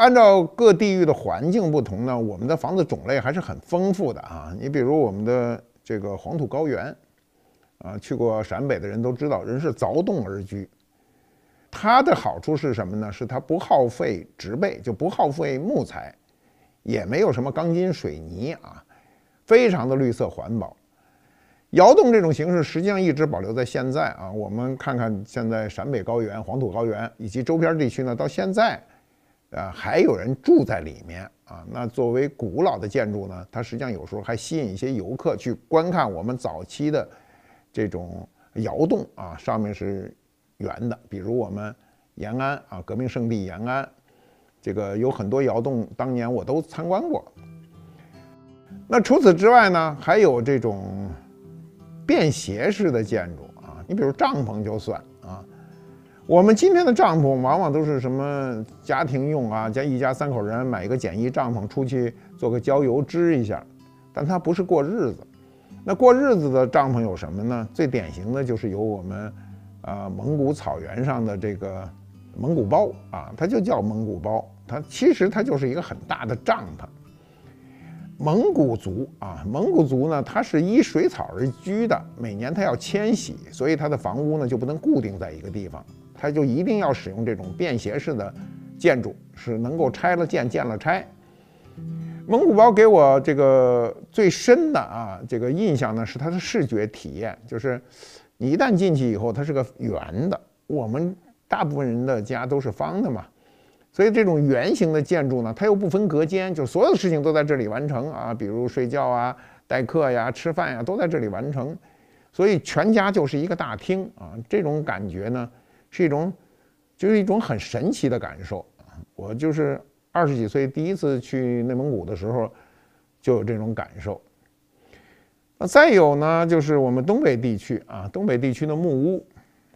按照各地域的环境不同呢，我们的房子种类还是很丰富的啊。你比如我们的这个黄土高原，啊，去过陕北的人都知道，人是凿洞而居。它的好处是什么呢？是它不耗费植被，就不耗费木材，也没有什么钢筋水泥啊，非常的绿色环保。窑洞这种形式实际上一直保留在现在啊。我们看看现在陕北高原、黄土高原以及周边地区呢，到现在，还有人住在里面啊。那作为古老的建筑呢，它实际上有时候还吸引一些游客去观看我们早期的这种窑洞啊，上面是圆的。比如我们延安啊，革命圣地延安，这个有很多窑洞，当年我都参观过。那除此之外呢，还有这种便携式的建筑啊，你比如帐篷就算啊。我们今天的帐篷往往都是什么家庭用啊，一家3口人买一个简易帐篷出去做个郊游支一下，但它不是过日子。那过日子的帐篷有什么呢？最典型的就是有我们蒙古草原上的这个蒙古包啊，它就叫蒙古包，其实它就是一个很大的帐篷。蒙古族啊，蒙古族呢，它是依水草而居的，每年它要迁徙，所以它的房屋呢就不能固定在一个地方，它就一定要使用这种便携式的建筑，是能够拆了建，建了拆。蒙古包给我这个最深的这个印象呢是它的视觉体验，就是你一旦进去以后，它是个圆的，我们大部分人的家都是方的嘛。所以这种圆形的建筑呢，它又不分隔间，就所有的事情都在这里完成啊，比如睡觉啊、待客呀、吃饭呀，都在这里完成。所以全家就是一个大厅啊，这种感觉呢，是一种很神奇的感受啊。我就是20几岁第一次去内蒙古的时候，就有这种感受。再有呢，就是我们东北地区啊，东北地区的木屋。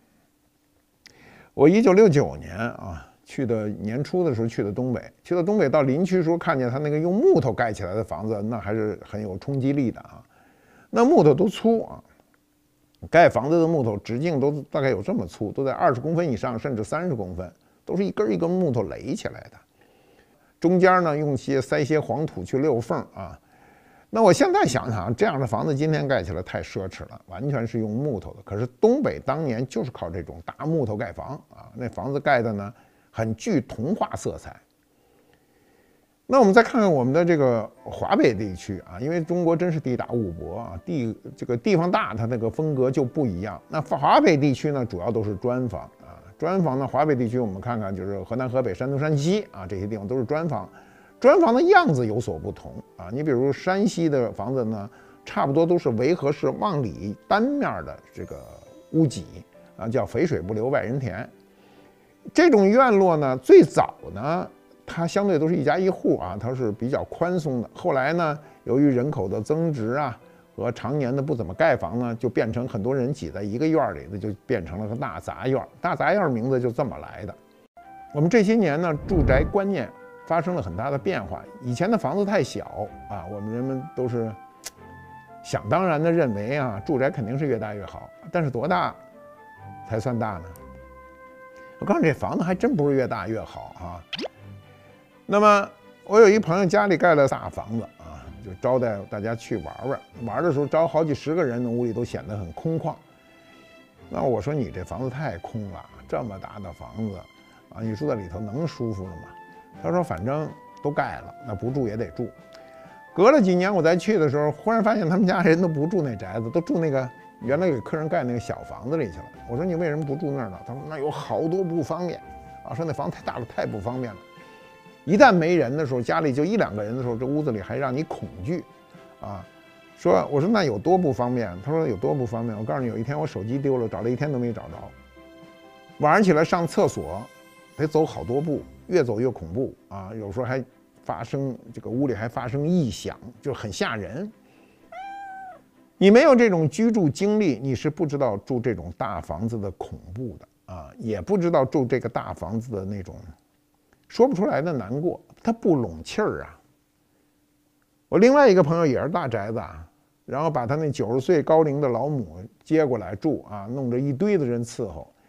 我1969年啊。去的年初的时候去的东北，去到东北到林区的时候，看见他那个用木头盖起来的房子，那还是很有冲击力的啊。那木头都粗啊，盖房子的木头直径都大概有这么粗，都在20公分以上，甚至30公分，都是一根一根木头垒起来的。中间呢用塞些黄土去溜缝啊。那我现在想想，这样的房子今天盖起来太奢侈了，完全是用木头的。可是东北当年就是靠这种大木头盖房啊，那房子盖的呢，很具童话色彩。那我们再看看我们的这个华北地区啊，因为中国真是地大物博啊，这个地方大，它那个风格就不一样。那华北地区呢，主要都是砖房啊，砖房呢，华北地区我们看看，就是河南、河北、山东、山西啊，这些地方都是砖房。砖房的样子有所不同啊，你比如山西的房子呢，差不多都是围合式往里单面的这个屋脊啊，叫肥水不流外人田。这种院落呢，最早呢，它相对都是一家一户啊，它是比较宽松的。后来呢，由于人口的增值啊和常年的不怎么盖房呢，就变成很多人挤在一个院里的，就变成了个大杂院。大杂院名字就这么来的。我们这些年呢，住宅观念发生了很大的变化。以前的房子太小啊，我们人们都是想当然的认为啊，住宅肯定是越大越好。但是多大才算大呢？我告诉你，这房子还真不是越大越好啊。那么我有一朋友家里盖了大房子啊，就招待大家去玩玩。玩的时候招好几10个人，那屋里都显得很空旷。那我说你这房子太空了，这么大的房子啊，你住在里头能舒服了吗？他说反正都盖了，那不住也得住。隔了几年我再去的时候，忽然发现他们家人都不住那宅子，都住那个原来给客人盖那个小房子里去了。我说你为什么不住那儿呢？他说那有好多不方便啊，说那房子太大了，太不方便了。一旦没人的时候，家里就1、2个人的时候，这屋子里还让你恐惧啊。我说那有多不方便？他说有多不方便？我告诉你，有一天我手机丢了，找了1天都没找着。晚上起来上厕所得走好多步，越走越恐怖啊！有时候还发生这个屋里还发生异响，就很吓人。你没有这种居住经历，你是不知道住这种大房子的恐怖的啊，也不知道住这个大房子的那种说不出来的难过，它不拢气儿啊。我另外一个朋友也是大宅子啊，然后把他那90岁高龄的老母接过来住啊，弄着一堆的人伺候。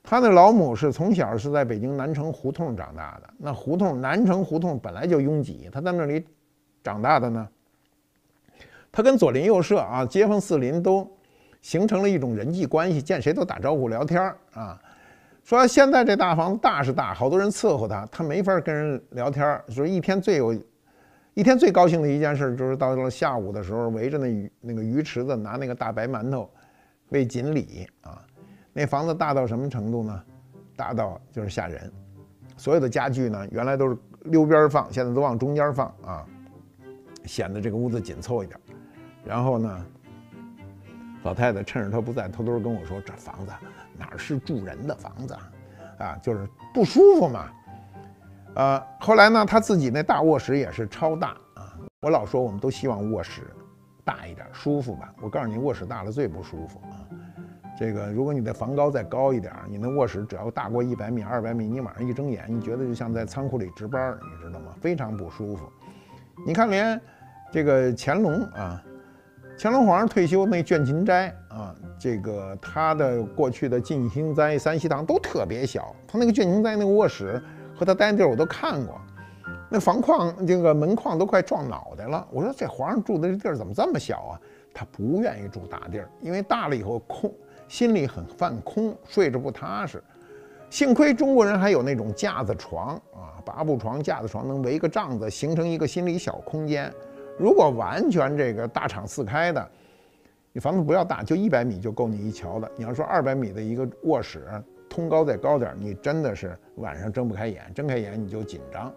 他那老母是从小是在北京南城胡同长大的，那南城胡同本来就拥挤，他在那里长大的呢，他跟左邻右舍啊、街坊四邻都形成了一种人际关系，见谁都打招呼聊天啊。说现在这大房子大是大，好多人伺候他，他没法跟人聊天。说一天最高兴的一件事就是到了下午的时候，围着那个鱼池子拿那个大白馒头喂锦鲤啊。那房子大到什么程度呢？大到就是吓人，所有的家具呢，原来都是溜边放，现在都往中间放啊，显得这个屋子紧凑一点。然后呢，老太太趁着他不在，偷偷跟我说：“这房子哪是住人的房子啊？就是不舒服嘛。”后来呢，他自己那大卧室也是超大啊。我老说我们都希望卧室大一点，舒服吧。我告诉你，卧室大了最不舒服啊。这个，如果你的房高再高一点，你那卧室只要大过100米、200米，你晚上一睁眼，你觉得就像在仓库里值班，你知道吗？非常不舒服。你看，连这个乾隆啊，乾隆皇上退休那倦勤斋啊，这个他的过去的静心斋、三希堂都特别小，他那个倦勤斋那个卧室和他待的地儿我都看过，那房框这个门框都快撞脑袋了。我说这皇上住的这地儿怎么这么小啊？他不愿意住大地儿，因为大了以后空。心里很犯空，睡着不踏实。幸亏中国人还有那种架子床啊，8步床、架子床能围个帐子，形成一个心理小空间。如果完全这个大敞四开的，你房子不要大，就100米就够你一瞧的。你要说200米的一个卧室，通高再高点，你真的是晚上睁不开眼，睁开眼你就紧张。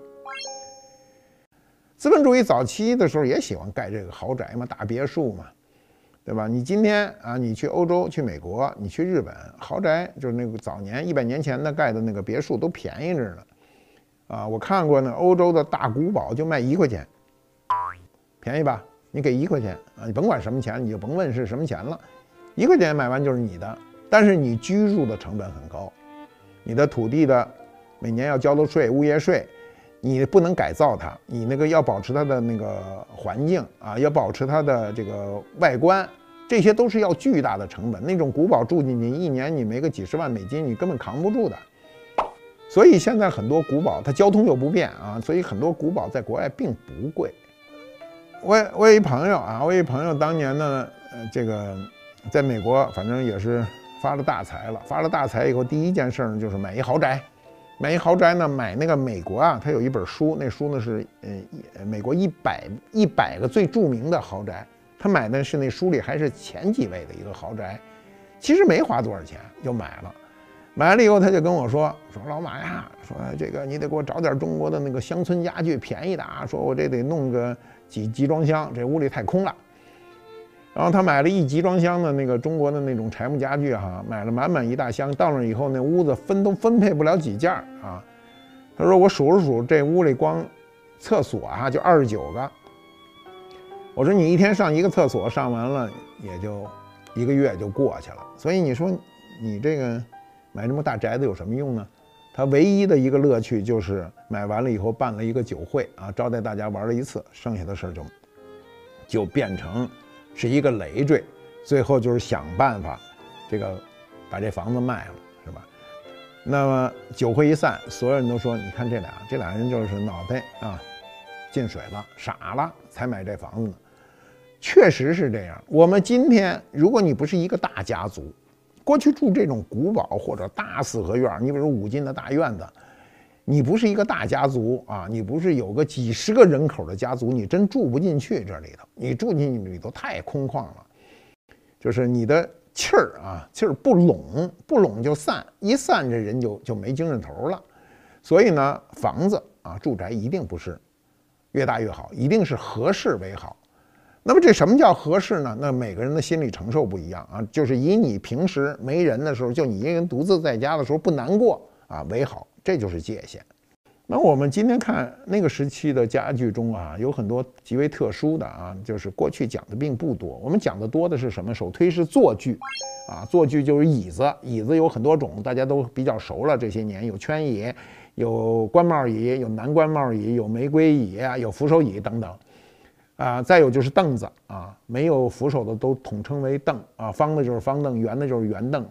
资本主义早期的时候也喜欢盖这个豪宅嘛，大别墅嘛。对吧？你今天啊，你去欧洲、去美国、你去日本，豪宅就是那个早年100年前的盖的那个别墅都便宜着呢，啊，我看过呢，欧洲的大古堡就卖1块钱，便宜吧？你给1块钱啊，你甭管什么钱，你就甭问是什么钱了，1块钱买完就是你的，但是你居住的成本很高，你的土地的每年要交的税、物业税。你不能改造它，你那个要保持它的那个环境啊，要保持它的这个外观，这些都是要巨大的成本。那种古堡住进去，1年你没个几十万美金，你根本扛不住的。所以现在很多古堡它交通又不便啊，所以很多古堡在国外并不贵。我有一朋友当年呢，这个在美国反正也是发了大财了，发了大财以后，第一件事呢就是买一豪宅。买一豪宅呢，买那个美国啊，他有一本书，那书呢是美国100个最著名的豪宅，他买的是那书里还是前几位的一个豪宅，其实没花多少钱就买了，买了以后他就跟我说老马呀，说这个你得给我找点中国的那个乡村家具便宜的啊，说我这得弄个几集装箱，这屋里太空了。然后他买了1集装箱的那个中国的那种柴木家具哈，买了满一大箱，到那以后那屋子都分配不了几件啊。他说我数了数，这屋里光厕所啊就29个。我说你一天上一个厕所，上完了也就1个月就过去了。所以你说你这个买这么大宅子有什么用呢？他唯一的一个乐趣就是买完了以后办了一个酒会啊，招待大家玩了一次，剩下的事就变成是一个累赘，最后就是想办法，这个把这房子卖了，是吧？那么酒会一散，所有人都说，你看这俩人就是脑袋啊进水了，傻了才买这房子呢。确实是这样。我们今天，如果你不是一个大家族，过去住这种古堡或者大四合院，你比如5进的大院子，你不是一个大家族啊，你不是有个几十个人口的家族，你真住不进去这里头。你住进去里头太空旷了，就是你的气儿不拢就散，一散这人就没精神头了。所以呢，房子啊，住宅一定不是越大越好，一定是合适为好。那么这什么叫合适呢？那每个人的心理承受不一样啊，就是以你平时没人的时候，就你一个人独自在家的时候不难过啊为好，这就是界限。那我们今天看那个时期的家具中啊，有很多极为特殊的啊，就是过去讲的并不多。我们讲的多的是什么？首推是坐具啊，坐具就是椅子，椅子有很多种，大家都比较熟了。这些年有圈椅，有官帽椅，有南官帽椅，有玫瑰椅啊，有扶手椅等等。啊，再有就是凳子啊，没有扶手的都统称为凳啊，方的就是方凳，圆的就是圆凳啊，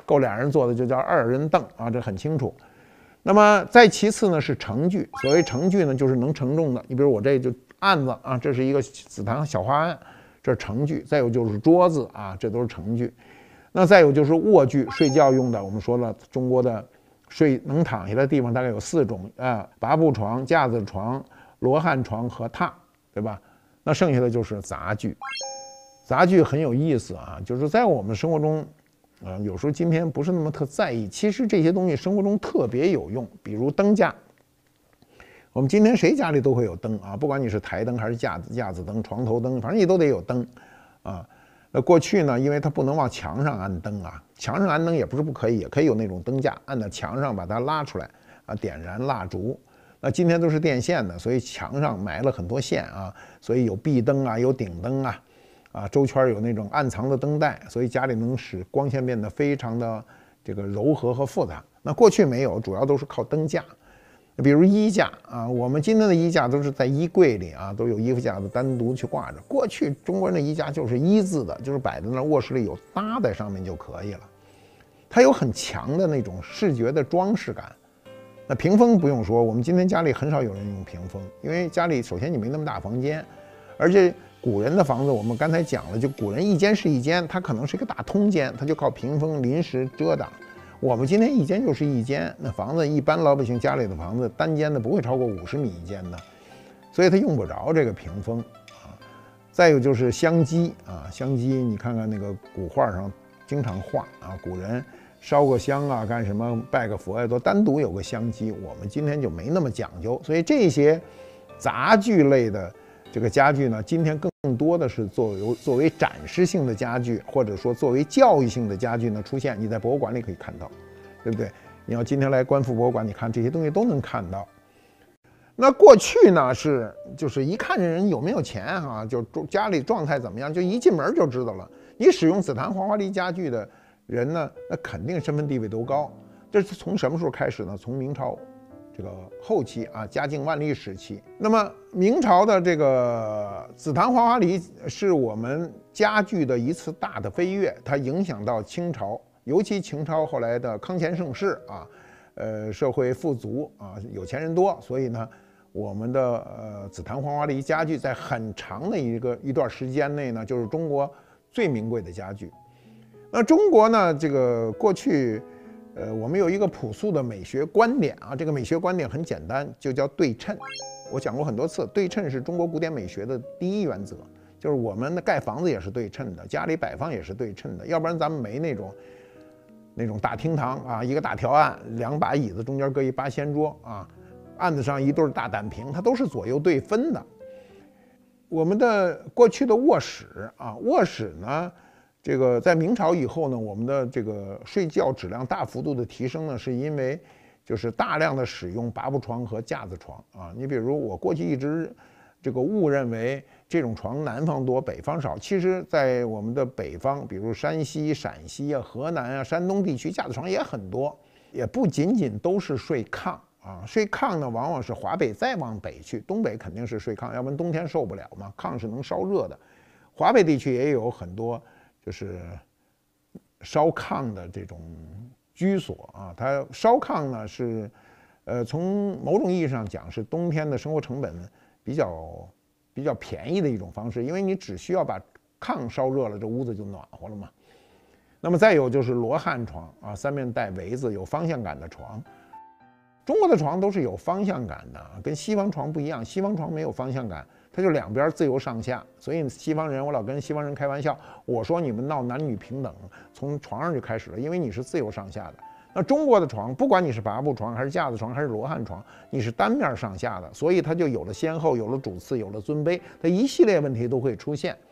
够俩人坐的就叫2人凳啊，这很清楚。那么再其次呢是盛具，所谓盛具呢就是能承重的。你比如我这就案子啊，这是一个紫檀小花案，这是盛具。再有就是桌子啊，这都是盛具。那再有就是卧具，睡觉用的。我们说了，中国的能躺下的地方大概有4种啊，拔步床、架子床、罗汉床和榻，对吧？那剩下的就是杂具。杂具很有意思啊，就是在我们生活中。有时候今天不是那么特在意，其实这些东西生活中特别有用，比如灯架。我们今天谁家里都会有灯啊，不管你是台灯还是架子灯、床头灯，反正你都得有灯啊。那过去呢，因为它不能往墙上安灯啊，墙上安灯也不是不可以，也可以有那种灯架，按到墙上把它拉出来啊，点燃蜡烛。那今天都是电线的，所以墙上埋了很多线啊，所以有壁灯啊，有顶灯啊。周圈有那种暗藏的灯带，所以家里能使光线变得非常的这个柔和和复杂。那过去没有，主要都是靠灯架，比如衣架啊，我们今天的衣架都是在衣柜里啊，都有衣服架子单独去挂着。过去中国人的衣架就是一字的，就是摆在那卧室里有搭在上面就可以了。它有很强的那种视觉的装饰感。那屏风不用说，我们今天家里很少有人用屏风，因为家里首先你没那么大房间，而且。古人的房子，我们刚才讲了，就古人一间是一间，它可能是一个大通间，它就靠屏风临时遮挡。我们今天一间就是一间，那房子一般老百姓家里的房子单间的不会超过50米一间的，所以它用不着这个屏风啊。再有就是香积啊，香积你看看那个古画上经常画啊，古人烧个香啊，干什么拜个佛呀，都单独有个香积。我们今天就没那么讲究，所以这些杂具类的。这个家具呢，今天更多的是作为展示性的家具，或者说作为教育性的家具呢出现。你在博物馆里可以看到，对不对？你要今天来观复博物馆，你看这些东西都能看到。那过去呢就是一看这人有没有钱啊，就家里状态怎么样，就一进门就知道了。你使用紫檀黄花梨家具的人呢，那肯定身份地位都高。这是从什么时候开始呢？从明朝。这个后期啊，嘉靖万历时期，那么明朝的这个紫檀黄花梨是我们家具的一次大的飞跃，它影响到清朝，尤其清朝后来的康乾盛世啊，社会富足啊，有钱人多，所以呢，我们的紫檀黄花梨家具在很长的一段时间内呢，就是中国最名贵的家具。那中国呢，这个过去。我们有一个朴素的美学观点啊，这个美学观点很简单，就叫对称。我讲过很多次，对称是中国古典美学的第一原则，就是我们的盖房子也是对称的，家里摆放也是对称的，要不然咱们没那种大厅堂啊，一个大条案，2把椅子中间搁一八仙桌啊，案子上一对大胆屏，它都是左右对分的。我们的过去的卧室啊，卧室呢。这个在明朝以后呢，我们的这个睡觉质量大幅度的提升呢，是因为就是大量的使用拔步床和架子床啊。你比如我过去一直这个误认为这种床南方多北方少，其实在我们的北方，比如山西、陕西啊、河南啊、山东地区，架子床也很多，也不仅仅都是睡炕啊。睡炕呢，往往是华北再往北去，东北肯定是睡炕，要不然冬天受不了嘛，炕是能烧热的。华北地区也有很多。就是烧炕的这种居所啊，它烧炕呢是，从某种意义上讲是冬天的生活成本比较便宜的一种方式，因为你只需要把炕烧热了，这屋子就暖和了嘛。那么再有就是罗汉床啊，3面带围子，有方向感的床。中国的床都是有方向感的，跟西方床不一样，西方床没有方向感。它就2边自由上下，所以西方人，我老跟西方人开玩笑，我说你们闹男女平等，从床上就开始了，因为你是自由上下的。那中国的床，不管你是拔步床还是架子床还是罗汉床，你是单面上下的，所以它就有了先后，有了主次，有了尊卑，它一系列问题都会出现。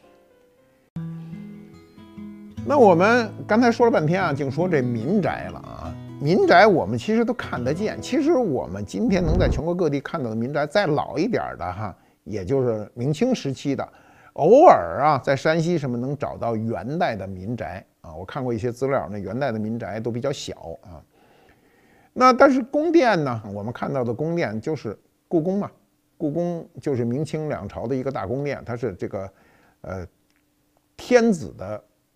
那我们刚才说了半天啊，净说这民宅了啊。民宅我们其实都看得见，其实我们今天能在全国各地看到的民宅，再老一点的哈。也就是明清时期的，偶尔啊，在山西什么能找到元代的民宅啊，我看过一些资料，那元代的民宅都比较小啊。那但是宫殿呢，我们看到的宫殿就是故宫嘛，故宫就是明清2朝的一个大宫殿，它是这个天子的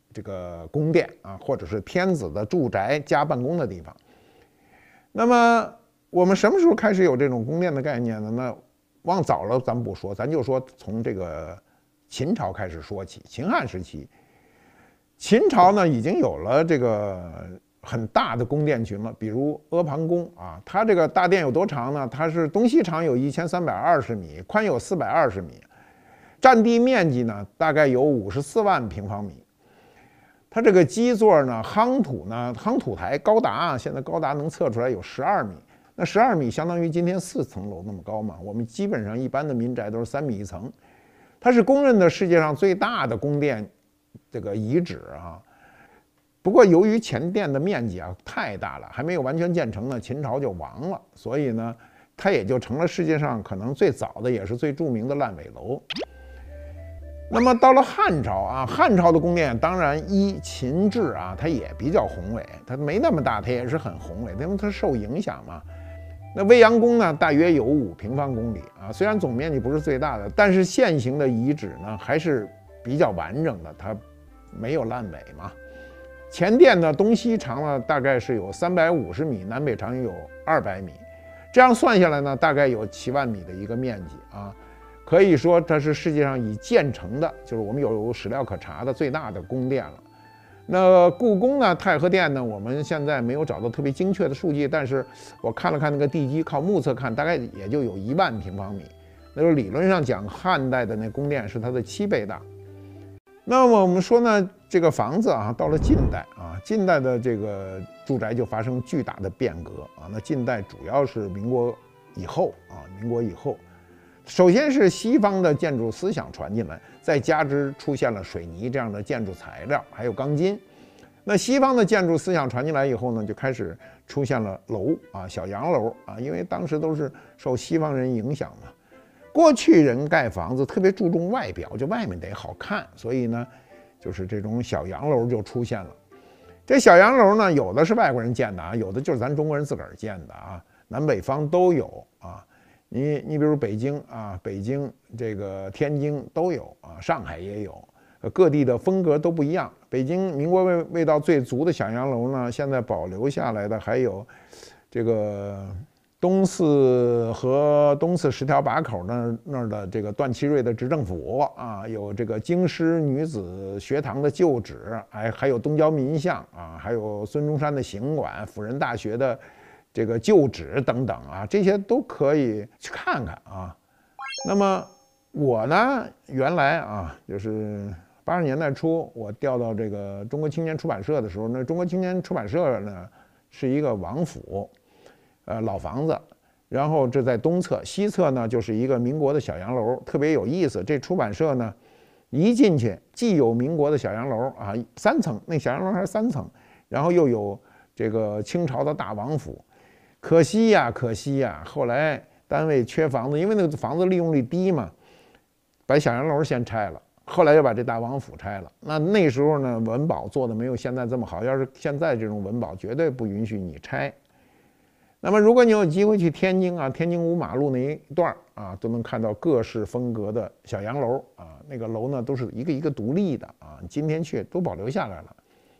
这个宫殿啊，或者是天子的住宅加办公的地方。那么我们什么时候开始有这种宫殿的概念呢？那往早了咱不说，咱就说从这个秦朝开始说起。秦汉时期，秦朝呢已经有了这个很大的宫殿群了，比如阿房宫啊，它这个大殿有多长呢？它是东西长有1320米，宽有420米，占地面积呢大概有54万平方米。它这个基座呢，夯土台高达现在高达能测出来有12米，那12米相当于今天4层楼那么高嘛。我们基本上一般的民宅都是3米1层，它是公认的世界上最大的宫殿这个遗址啊。不过由于前殿的面积啊太大了，还没有完全建成呢，秦朝就亡了，所以呢，它也就成了世界上可能最早的也是最著名的烂尾楼。那么到了汉朝啊，汉朝的宫殿当然依秦制啊，它也比较宏伟，它没那么大，它也是很宏伟，因为它受影响嘛。那未央宫呢，大约有5平方公里啊，虽然总面积不是最大的，但是现行的遗址呢还是比较完整的，它没有烂尾嘛。前殿呢东西长呢大概是有350米，南北长有200米，这样算下来呢，大概有7万米的一个面积啊。可以说它是世界上已建成的，就是我们有史料可查的最大的宫殿了。那故宫呢，太和殿呢，我们现在没有找到特别精确的数据，但是我看了看那个地基，靠目测看，大概也就有1万平方米。那就理论上讲，汉代的那宫殿是它的7倍大。那么我们说呢，这个房子啊，到了近代啊，近代的这个住宅就发生巨大的变革啊。那近代主要是民国以后啊，民国以后。首先是西方的建筑思想传进来，再加之出现了水泥这样的建筑材料，还有钢筋。那西方的建筑思想传进来以后呢，就开始出现了楼啊，小洋楼啊，因为当时都是受西方人影响嘛。过去人盖房子特别注重外表，就外面得好看，所以呢，就是这种小洋楼就出现了。这小洋楼呢，有的是外国人建的啊，有的就是咱中国人自个儿建的啊，南北方都有啊。你比如北京啊，北京这个天津都有啊，上海也有，各地的风格都不一样。北京民国味道最足的小洋楼呢，现在保留下来的还有这个东四和东四10条把口那儿的这个段祺瑞的执政府啊，有这个京师女子学堂的旧址，还有东郊民巷啊，还有孙中山的行馆、辅仁大学的这个旧址等等啊，这些都可以去看看啊。那么我呢，原来啊，就是80年代初，我调到这个中国青年出版社的时候，那中国青年出版社呢是一个王府，老房子，然后这在东侧，西侧呢就是一个民国的小洋楼，特别有意思。这出版社呢，一进去既有民国的小洋楼啊，3层，那小洋楼还是3层，然后又有这个清朝的大王府。可惜呀，后来单位缺房子，因为那个房子利用率低嘛，把小洋楼先拆了，后来又把这大王府拆了。那时候呢，文保做的没有现在这么好，要是现在这种文保，绝对不允许你拆。那么如果你有机会去天津啊，天津5马路那一段啊，都能看到各式风格的小洋楼啊，那个楼呢都是一个一个独立的啊，今天去都保留下来了。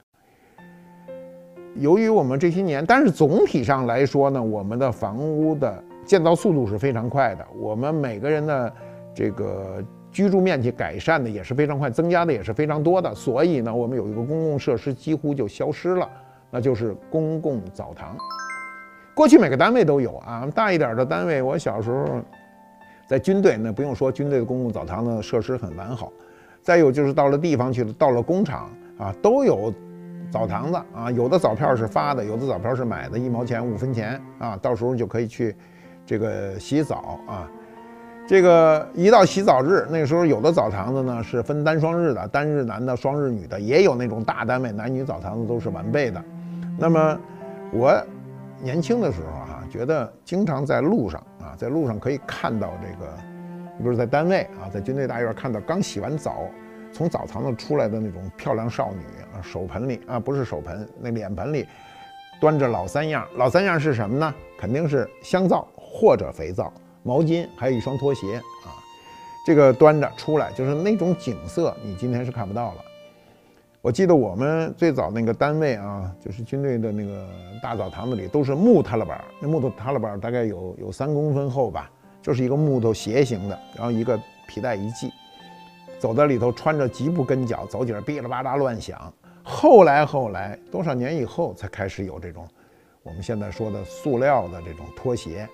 由于我们这些年，但是总体上来说呢，我们的房屋的建造速度是非常快的，我们每个人的这个居住面积改善的也是非常快，增加的也是非常多的。所以呢，我们有一个公共设施几乎就消失了，那就是公共澡堂。过去每个单位都有啊，大一点的单位，我小时候在军队，那不用说，军队的公共澡堂的设施很完好。再有就是到了地方去了，到了工厂啊，都有澡堂子啊，有的澡票是发的，有的澡票是买的，1毛钱5分钱啊，到时候就可以去这个洗澡啊。这个一到洗澡日，那个时候有的澡堂子呢是分单双日的，单日男的，双日女的，也有那种大单位男女澡堂子都是完备的。那么我年轻的时候啊，觉得经常在路上啊，在路上可以看到这个，比如在单位啊，在军队大院看到刚洗完澡，从澡堂子出来的那种漂亮少女啊，手盆里啊，不是手盆，那脸盆里端着老三样。老三样是什么呢？肯定是香皂或者肥皂、毛巾，还有一双拖鞋啊。这个端着出来，就是那种景色，你今天是看不到了。 我记得我们最早那个单位啊，就是军队的那个大澡堂子里都是木踏拉板，那木头踏拉板大概有3公分厚吧，就是一个木头斜形的，然后一个皮带一系，走在里头穿着极不跟脚，走起来哔啦吧啦乱响。后来多少年以后才开始有这种我们现在说的塑料的这种拖鞋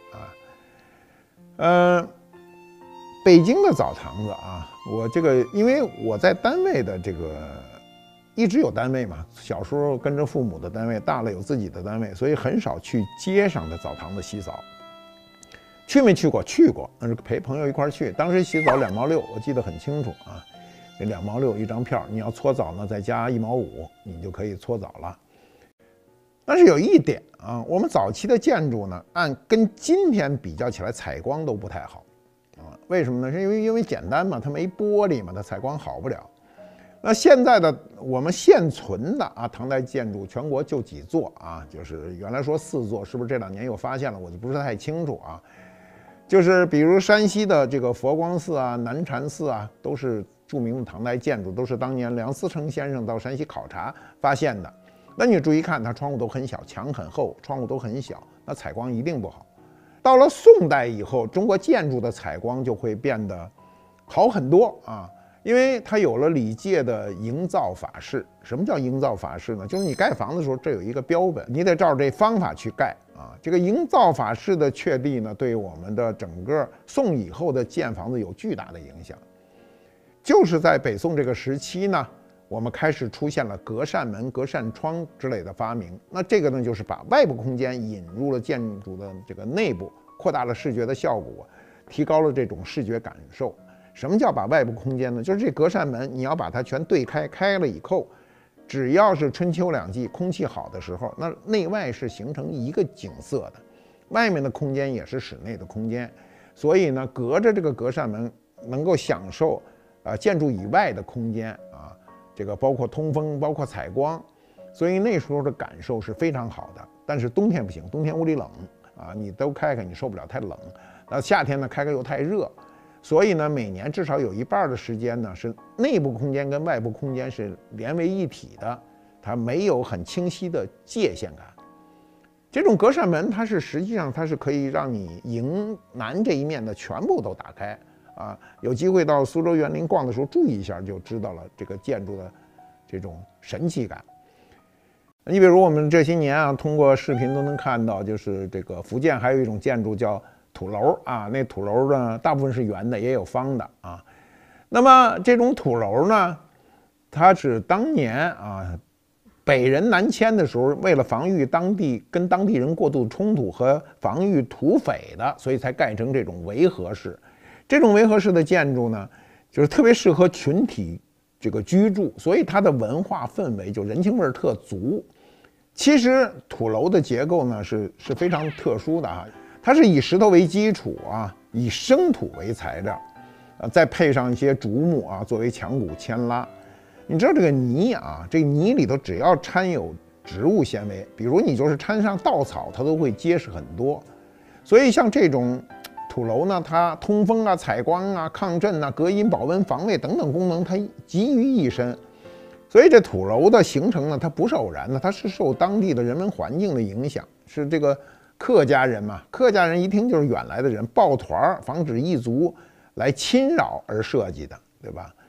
啊。北京的澡堂子啊，我这个因为我在单位的这个一直有单位嘛，小时候跟着父母的单位，大了有自己的单位，所以很少去街上的澡堂子洗澡。去没去过？去过，那是陪朋友一块去。当时洗澡2毛6，我记得很清楚啊。这2毛6一张票，你要搓澡呢，再加1毛5，你就可以搓澡了。但是有一点啊，我们早期的建筑呢，跟今天比较起来，采光都不太好啊。为什么呢？是因为简单嘛，它没玻璃嘛，它采光好不了。那现在的我们现存的啊唐代建筑，全国就几座啊，就是原来说4座，是不是这2年又发现了？我就不是太清楚啊。就是比如山西的这个佛光寺啊、南禅寺啊，都是著名的唐代建筑，都是当年梁思成先生到山西考察发现的。那你注意看，它窗户都很小，墙很厚，窗户都很小，那采光一定不好。到了宋代以后，中国建筑的采光就会变得好很多啊，因为它有了礼戒的营造法式。什么叫营造法式呢？就是你盖房子的时候，这有一个标本，你得照着这方法去盖啊。这个营造法式的确立呢，对我们的整个宋以后的建房子有巨大的影响。就是在北宋这个时期呢，我们开始出现了隔扇门、隔扇窗之类的发明。那这个呢，就是把外部空间引入了建筑的这个内部，扩大了视觉的效果，提高了这种视觉感受。什么叫把外部空间呢？就是这隔扇门，你要把它全对开，开了以后，只要是春秋2季空气好的时候，那内外是形成一个景色的，外面的空间也是室内的空间。所以呢，隔着这个隔扇门，能够享受建筑以外的空间啊。这个包括通风，包括采光，所以那时候的感受是非常好的。但是冬天不行，冬天屋里冷啊，你都开开你受不了，太冷。那夏天呢，开开又太热，所以呢，每年至少有1半的时间呢，是内部空间跟外部空间是连为一体的，它没有很清晰的界限感。这种隔扇门，它是实际上它是可以让你迎南这一面的全部都打开。啊，有机会到苏州园林逛的时候，注意一下就知道了这个建筑的这种神奇感。你比如我们这些年啊，通过视频都能看到，就是这个福建还有一种建筑叫土楼啊，那土楼呢大部分是圆的，也有方的啊。那么这种土楼呢，它是当年啊北人南迁的时候，为了防御跟当地人过度冲突和防御土匪的，所以才盖成这种围合式。这种围合式的建筑呢，就是特别适合群体这个居住，所以它的文化氛围就人情味特足。其实土楼的结构呢是非常特殊的啊，它是以石头为基础啊，以生土为材料，再配上一些竹木啊作为墙骨牵拉。你知道这个泥啊，这泥里头只要掺有植物纤维，比如你就是掺上稻草，它都会结实很多。所以像这种土楼呢，它通风啊、采光啊、抗震啊、隔音、保温、防卫等等功能，它集于一身。所以这土楼的形成呢，它不是偶然的，它是受当地的人文环境的影响，是这个客家人嘛，客家人一听就是远来的人，抱团防止异族来侵扰而设计的，对吧？